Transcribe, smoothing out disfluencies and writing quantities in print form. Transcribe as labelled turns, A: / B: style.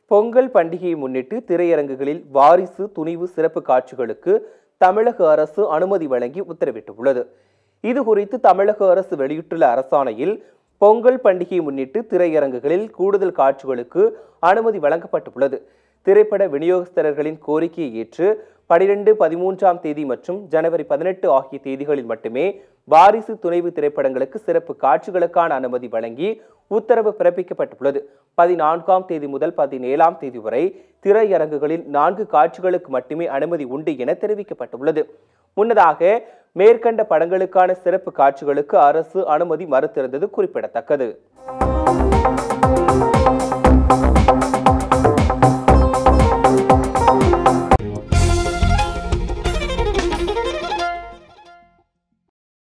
A: பொங்கல் பண்டிகையை முன்னிட்டு திரையரங்குகளில் வாரிசு துணிவு சிறப்பு காட்சிகளுக்கு தமிழக அரசு அனுமதி வழங்கி உத்தரவிட்டுள்ளது. இதுகுறித்து தமிழக அரசு வெளியிட்டுள்ள அரசாணையில் பொங்கல் பண்டிகையை முன்னிட்டு திரையரங்குகளில் கூடுதல் காட்சிகளுக்கு அனுமதி வழங்கப்பட்டுள்ளது. திரைப்பட விநியோகஸ்தர்களின் கோரிக்கையை ஏற்று 12, 13ஆம் தேதி மற்றும் ஜனவரி 18 ஆகிய தேதிகளில் மட்டுமே வாரிசு துணைவு திரைப்படங்களுக்கு சிறப்பு காட்சிகளுக்கான அனுமதி வழங்கி உத்தரவு பிறப்பிக்கப்பட்டுள்ளது. 14ஆம் தேதி முதல் 17ஆம் தேதி வரை திரையரங்குகளில் 4 காட்சிகளுக்கு மட்டுமே அனுமதி உண்டு என தெரிவிக்கப்பட்டுள்ளது. முன்னதாக மேற்கண்ட படங்களுக்கான சிறப்பு காட்சிகளுக்கு அரசு அனுமதி மறுத்திருந்தது குறிப்பிடத்தக்கது.